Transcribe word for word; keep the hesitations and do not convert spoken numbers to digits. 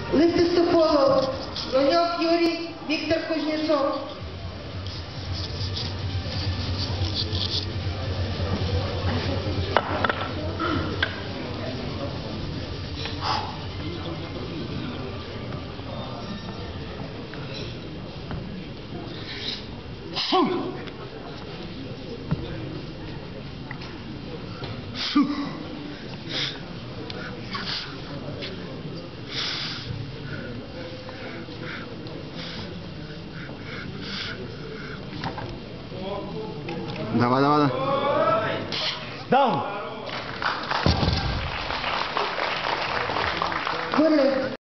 Листистополов, Лоньок Юрій, Віктор Кузнєцов. Давай, давай, давай. Даун!